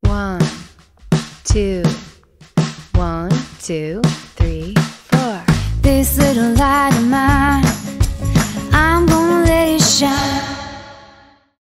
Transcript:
1, 2, 1, 2, 3, 4. This little light of mine, I'm gonna let it shine.